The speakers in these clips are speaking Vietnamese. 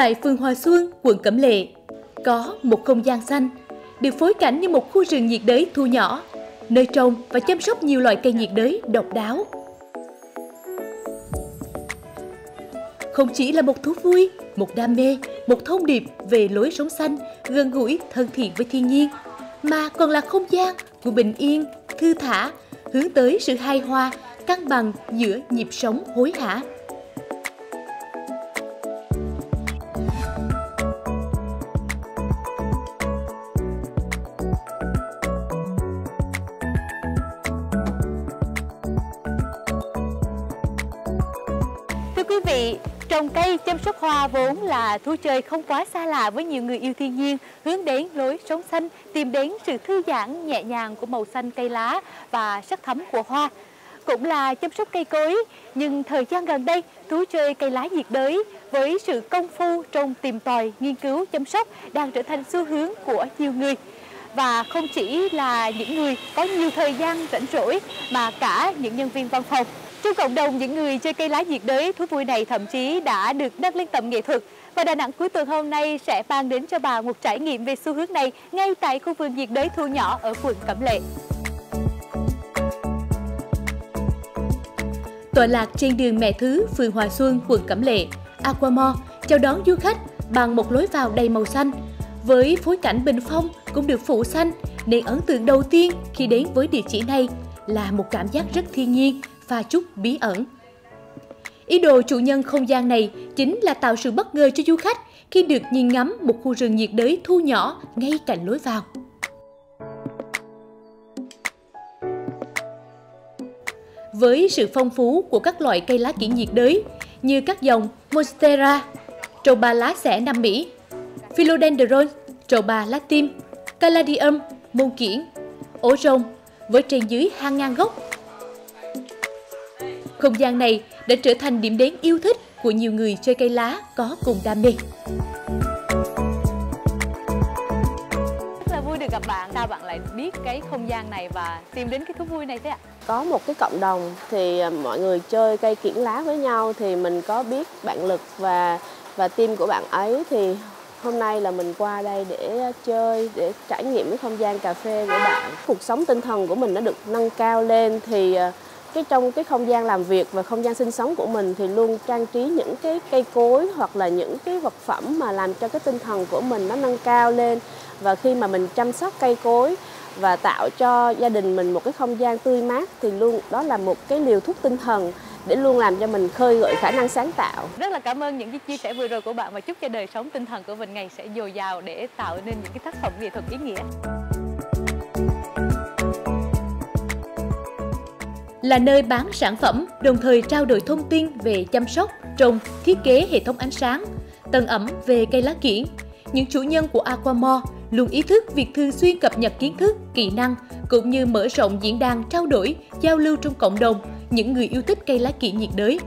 Tại phường Hòa Xuân, quận Cẩm Lệ, có một không gian xanh, được phối cảnh như một khu rừng nhiệt đới thu nhỏ, nơi trồng và chăm sóc nhiều loại cây nhiệt đới độc đáo. Không chỉ là một thú vui, một đam mê, một thông điệp về lối sống xanh, gần gũi, thân thiện với thiên nhiên, mà còn là không gian của bình yên, thư thả, hướng tới sự hài hòa, cân bằng giữa nhịp sống hối hả. Thưa quý vị, trồng cây, chăm sóc hoa vốn là thú chơi không quá xa lạ với nhiều người yêu thiên nhiên, hướng đến lối sống xanh, tìm đến sự thư giãn nhẹ nhàng của màu xanh cây lá và sắc thắm của hoa. Cũng là chăm sóc cây cối, nhưng thời gian gần đây, thú chơi cây lá nhiệt đới với sự công phu trong tìm tòi, nghiên cứu, chăm sóc đang trở thành xu hướng của nhiều người. Và không chỉ là những người có nhiều thời gian rảnh rỗi mà cả những nhân viên văn phòng. Trong cộng đồng những người chơi cây lá nhiệt đới, thú vui này thậm chí đã được nâng lên tầm nghệ thuật. Và Đà Nẵng cuối tuần hôm nay sẽ mang đến cho bà một trải nghiệm về xu hướng này ngay tại khu vườn nhiệt đới thu nhỏ ở quận Cẩm Lệ. Tọa lạc trên đường Mẹ Thứ, phường Hòa Xuân, quận Cẩm Lệ, Aquamore chào đón du khách bằng một lối vào đầy màu xanh. Với phối cảnh bình phong cũng được phủ xanh, nên ấn tượng đầu tiên khi đến với địa chỉ này là một cảm giác rất thiên nhiên, pha chút bí ẩn. Ý đồ chủ nhân không gian này chính là tạo sự bất ngờ cho du khách khi được nhìn ngắm một khu rừng nhiệt đới thu nhỏ ngay cạnh lối vào. Với sự phong phú của các loại cây lá kiểng nhiệt đới như các dòng Monstera, trầu bà lá xẻ Nam Mỹ, Philodendron, trầu bà lá tim, Caladium, môn kiểng, ổ rồng với trên dưới hàng ngàn gốc. Không gian này đã trở thành điểm đến yêu thích của nhiều người chơi cây lá có cùng đam mê. Rất là vui được gặp bạn. Sao bạn lại biết cái không gian này và tìm đến cái thú vui này thế ạ? Có một cái cộng đồng thì mọi người chơi cây kiểng lá với nhau, thì mình có biết bạn Lực và team của bạn ấy, thì hôm nay là mình qua đây để chơi, để trải nghiệm cái không gian cà phê của bạn. Cuộc sống tinh thần của mình nó được nâng cao lên, thì trong cái không gian làm việc và không gian sinh sống của mình thì luôn trang trí những cái cây cối hoặc là những cái vật phẩm mà làm cho cái tinh thần của mình nó nâng cao lên. Và khi mà mình chăm sóc cây cối và tạo cho gia đình mình một cái không gian tươi mát thì luôn đó là một cái liều thuốc tinh thần để luôn làm cho mình khơi gợi khả năng sáng tạo. Rất là cảm ơn những cái chia sẻ vừa rồi của bạn và chúc cho đời sống tinh thần của mình ngày sẽ dồi dào để tạo nên những cái tác phẩm nghệ thuật ý nghĩa. Là nơi bán sản phẩm, đồng thời trao đổi thông tin về chăm sóc, trồng, thiết kế hệ thống ánh sáng, tầng ẩm về cây lá kiểng. Những chủ nhân của Aquamore luôn ý thức việc thường xuyên cập nhật kiến thức, kỹ năng, cũng như mở rộng diễn đàn trao đổi, giao lưu trong cộng đồng những người yêu thích cây lá kiểng nhiệt đới.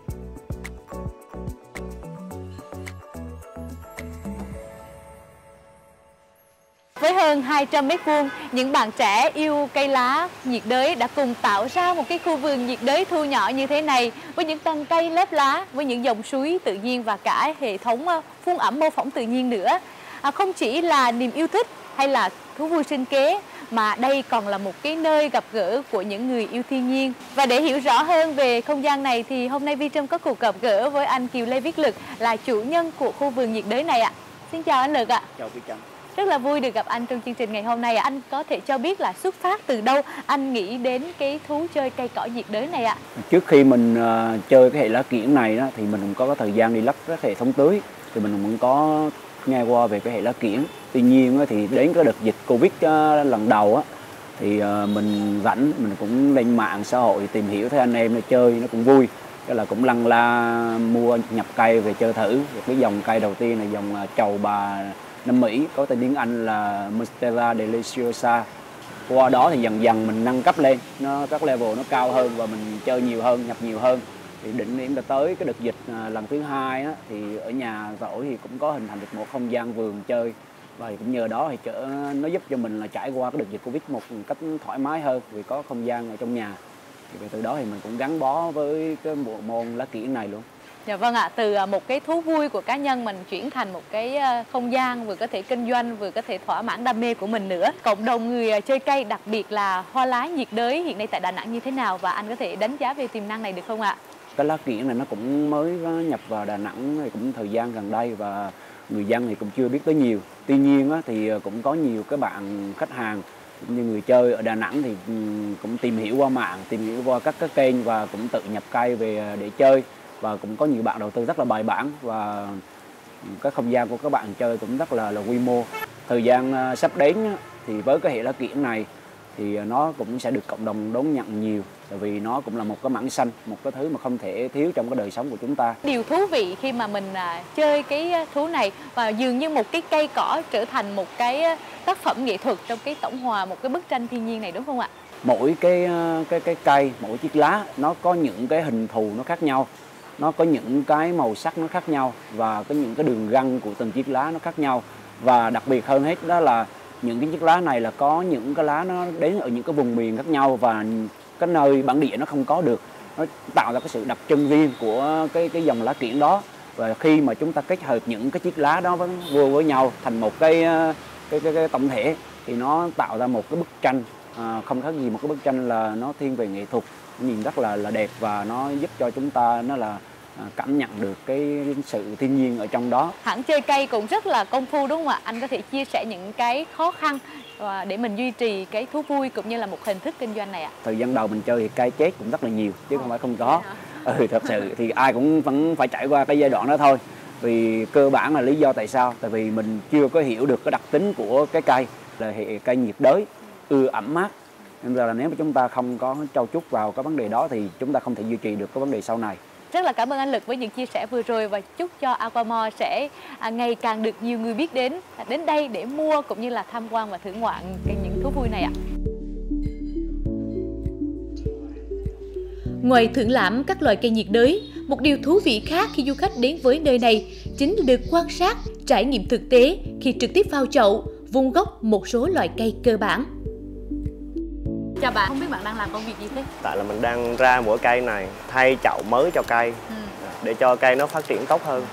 Với hơn 200 m², những bạn trẻ yêu cây lá nhiệt đới đã cùng tạo ra một cái khu vườn nhiệt đới thu nhỏ như thế này, với những tầng cây lớp lá, với những dòng suối tự nhiên và cả hệ thống phun ẩm mô phỏng tự nhiên nữa. Không chỉ là niềm yêu thích hay là thú vui sinh kế, mà đây còn là một cái nơi gặp gỡ của những người yêu thiên nhiên. Và để hiểu rõ hơn về không gian này thì hôm nay Vi Trâm có cuộc gặp gỡ với anh Kiều Lê Viết Lực, là chủ nhân của khu vườn nhiệt đới này ạ. Xin chào anh Lực ạ. Chào Vi Trâm. Rất là vui được gặp anh trong chương trình ngày hôm nay. Anh có thể cho biết là xuất phát từ đâu anh nghĩ đến cái thú chơi cây cỏ nhiệt đới này ạ? Trước khi mình chơi cái hệ lá kiểng này đó, thì mình cũng có thời gian đi lắp các hệ thống tưới, thì mình cũng có nghe qua về cái hệ lá kiểng. Tuy nhiên thì đến cái đợt dịch Covid lần đầu á, thì mình rảnh, mình cũng lên mạng xã hội tìm hiểu, thấy anh em chơi nó cũng vui, cái là cũng lăn la mua nhập cây về chơi thử. Cái dòng cây đầu tiên là dòng trầu bà Nam Mỹ, có tên tiếng Anh là Monstera Deliciosa. Qua đó thì dần dần mình nâng cấp lên, các level nó cao hơn và mình chơi nhiều hơn, nhập nhiều hơn. Thì định điểm là tới cái đợt dịch lần thứ hai á, thì ở nhà rỗi thì cũng có hình thành được một không gian vườn chơi, và cũng nhờ đó thì nó giúp cho mình là trải qua cái đợt dịch Covid một cách thoải mái hơn vì có không gian ở trong nhà. Thì từ đó thì mình cũng gắn bó với cái bộ môn lá kiểng này luôn. Dạ vâng ạ, từ một cái thú vui của cá nhân mình chuyển thành một cái không gian vừa có thể kinh doanh, vừa có thể thỏa mãn đam mê của mình nữa. Cộng đồng người chơi cây, đặc biệt là hoa lá nhiệt đới hiện nay tại Đà Nẵng như thế nào và anh có thể đánh giá về tiềm năng này được không ạ? Cái lá kiểng này nó cũng mới nhập vào Đà Nẵng thì cũng thời gian gần đây và người dân thì cũng chưa biết tới nhiều. Tuy nhiên thì cũng có nhiều các bạn khách hàng như người chơi ở Đà Nẵng thì cũng tìm hiểu qua mạng, tìm hiểu qua các cái kênh và cũng tự nhập cây về để chơi, và cũng có nhiều bạn đầu tư rất là bài bản và cái không gian của các bạn chơi cũng rất là quy mô. Thời gian sắp đến thì với cái hệ lá kiểng này thì nó cũng sẽ được cộng đồng đón nhận nhiều, tại vì nó cũng là một cái mảng xanh, một cái thứ mà không thể thiếu trong cái đời sống của chúng ta. Điều thú vị khi mà mình chơi cái thú này và dường như một cái cây cỏ trở thành một cái tác phẩm nghệ thuật trong cái tổng hòa một cái bức tranh thiên nhiên này, đúng không ạ? Mỗi cái cây, mỗi chiếc lá nó có những cái hình thù nó khác nhau, nó có những cái màu sắc nó khác nhau và có những cái đường gân của từng chiếc lá nó khác nhau. Và đặc biệt hơn hết đó là những cái chiếc lá này là có những cái lá nó đến ở những cái vùng miền khác nhau và cái nơi bản địa nó không có được, nó tạo ra cái sự đặc trưng riêng của cái dòng lá kiểng đó. Và khi mà chúng ta kết hợp những cái chiếc lá đó vô với nhau thành một cái tổng thể thì nó tạo ra một cái bức tranh không khác gì một cái bức tranh là nó thiên về nghệ thuật, nhìn rất là đẹp và nó giúp cho chúng ta nó là cảm nhận được cái sự thiên nhiên ở trong đó. Hẳn chơi cây cũng rất là công phu đúng không ạ? Anh có thể chia sẻ những cái khó khăn để mình duy trì cái thú vui cũng như là một hình thức kinh doanh này ạ? Thời gian đầu mình chơi thì cây chết cũng rất là nhiều chứ không phải không có. Thật sự thì ai cũng vẫn phải trải qua cái giai đoạn đó thôi. Vì cơ bản là lý do tại sao? Tại vì mình chưa có hiểu được cái đặc tính của cái cây là hệ cây nhiệt đới, ẩm mát. Nên là nếu mà chúng ta không có trau chuốt vào cái vấn đề đó thì chúng ta không thể duy trì được cái vấn đề sau này. Rất là cảm ơn anh Lực với những chia sẻ vừa rồi và chúc cho Aquamore sẽ ngày càng được nhiều người biết đến đây để mua cũng như là tham quan và thưởng ngoạn những thú vui này ạ. Ngoài thưởng lãm các loại cây nhiệt đới, một điều thú vị khác khi du khách đến với nơi này chính là được quan sát, trải nghiệm thực tế khi trực tiếp vào chậu, vun gốc một số loại cây cơ bản. Chào bạn, không biết bạn đang làm công việc gì thế? Tại là mình đang ra mỗi cây này, thay chậu mới cho cây để cho cây nó phát triển tốt hơn.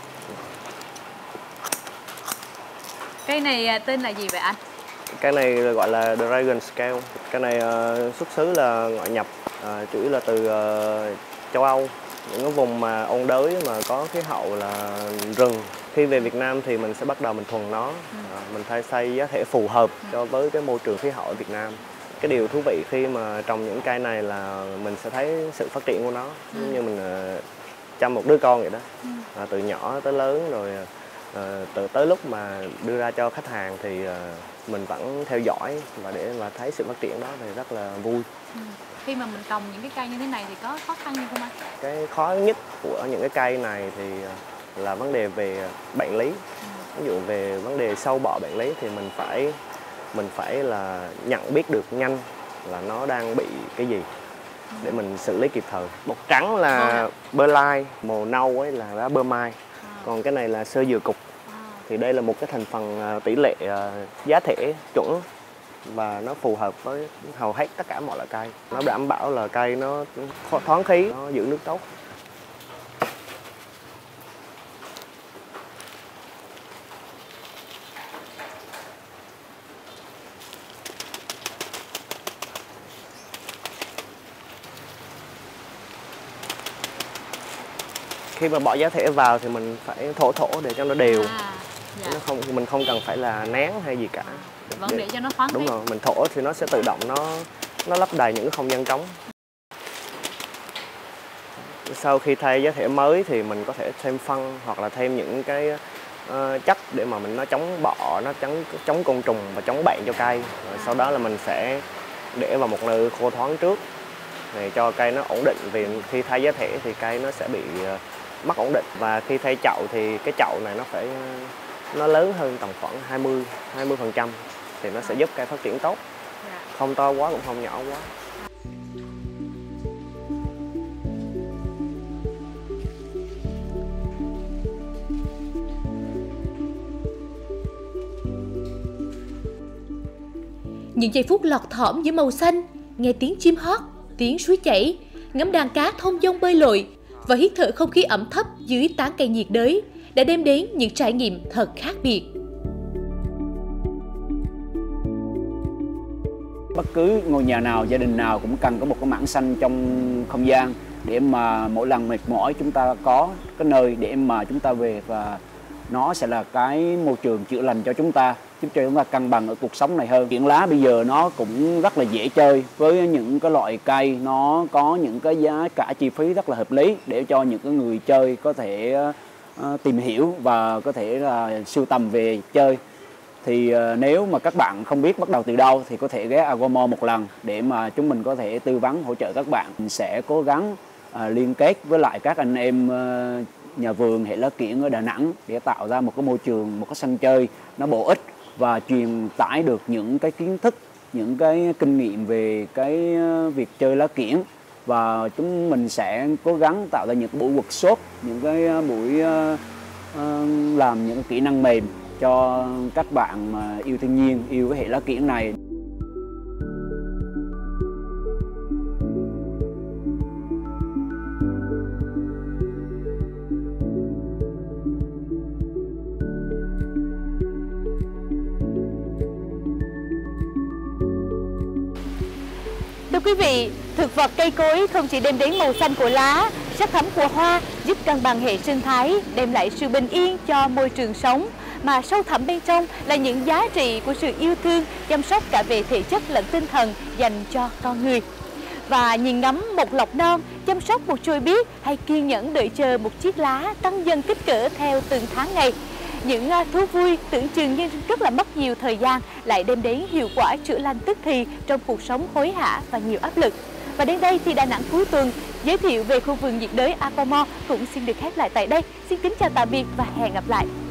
Cây này tên là gì vậy anh? Cái này gọi là Dragon Scale. Cái này xuất xứ là ngoại nhập, chủ yếu là từ châu Âu, những cái vùng mà ôn đới mà có khí hậu là rừng. Khi về Việt Nam thì mình sẽ bắt đầu mình thuần nó, mình thay xây giá thể phù hợp cho với cái môi trường khí hậu ở Việt Nam. Cái điều thú vị khi mà trồng những cây này là mình sẽ thấy sự phát triển của nó, giống như mình chăm một đứa con vậy đó, từ nhỏ tới lớn rồi tới lúc mà đưa ra cho khách hàng thì mình vẫn theo dõi và để mà thấy sự phát triển đó thì rất là vui. Khi mà mình trồng những cái cây như thế này thì có khó khăn gì không anh? Cái khó nhất của những cái cây này thì là vấn đề về bệnh lý. Ví dụ về vấn đề sâu bọ bệnh lý thì mình phải là nhận biết được nhanh là nó đang bị cái gì để mình xử lý kịp thời. Bột trắng là bơ lai, màu nâu ấy là lá bơ mai, còn cái này là sơ dừa cục. Thì đây là một cái thành phần tỷ lệ giá thể chuẩn và nó phù hợp với hầu hết tất cả mọi loại cây. Nó đảm bảo là cây nó thoáng khí, nó giữ nước tốt. Khi mà bỏ giá thể vào thì mình phải thổ để cho nó đều. Mình không cần phải là nén hay gì cả. Vẫn để cho nó thoáng khí. Đúng rồi, mình thổ thì nó sẽ tự động nó lấp đầy những cái không gian trống. Sau khi thay giá thể mới thì mình có thể thêm phân hoặc là thêm những cái chất để mà nó chống bọ, nó chống côn trùng và chống bệnh cho cây. Rồi sau đó là mình sẽ để vào một nơi khô thoáng trước để cho cây nó ổn định, vì khi thay giá thể thì cây nó sẽ bị mất ổn định. Và khi thay chậu thì cái chậu này nó lớn hơn tầm khoảng 20% thì nó sẽ giúp cây phát triển tốt. Không to quá cũng không nhỏ quá. Những giây phút lọt thỏm giữa màu xanh, nghe tiếng chim hót, tiếng suối chảy, ngắm đàn cá thông dong bơi lội, và hít thở không khí ẩm thấp dưới tán cây nhiệt đới đã đem đến những trải nghiệm thật khác biệt. Bất cứ ngôi nhà nào, gia đình nào cũng cần có một cái mảng xanh trong không gian để mà mỗi lần mệt mỏi chúng ta có cái nơi để mà chúng ta về, và nó sẽ là cái môi trường chữa lành cho chúng ta, giúp cho chúng ta cân bằng ở cuộc sống này hơn. Kiểng lá bây giờ nó cũng rất là dễ chơi, với những cái loại cây nó có những cái giá cả chi phí rất là hợp lý để cho những cái người chơi có thể tìm hiểu và có thể là sưu tầm về chơi. Thì nếu mà các bạn không biết bắt đầu từ đâu thì có thể ghé Aquamall một lần để mà chúng mình có thể tư vấn hỗ trợ các bạn. Mình sẽ cố gắng liên kết với lại các anh em nhà vườn hệ lá kiểng ở Đà Nẵng để tạo ra một cái môi trường, một cái sân chơi nó bổ ích và truyền tải được những cái kiến thức, những cái kinh nghiệm về cái việc chơi lá kiểng. Và chúng mình sẽ cố gắng tạo ra những buổi workshop, những cái buổi làm những kỹ năng mềm cho các bạn mà yêu thiên nhiên, yêu cái hệ lá kiểng này. Thưa quý vị, thực vật cây cối không chỉ đem đến màu xanh của lá, sắc thắm của hoa, giúp cân bằng hệ sinh thái, đem lại sự bình yên cho môi trường sống, mà sâu thẳm bên trong là những giá trị của sự yêu thương, chăm sóc cả về thể chất lẫn tinh thần dành cho con người. Và nhìn ngắm một lọc non, chăm sóc một chồi biếc hay kiên nhẫn đợi chờ một chiếc lá tăng dần kích cỡ theo từng tháng ngày. Những thú vui tưởng chừng như rất là mất nhiều thời gian lại đem đến hiệu quả chữa lành tức thì trong cuộc sống hối hả và nhiều áp lực. Và đến đây thì Đà Nẵng cuối tuần giới thiệu về khu vườn nhiệt đới Aquamall cũng xin được khép lại tại đây. Xin kính chào tạm biệt và hẹn gặp lại.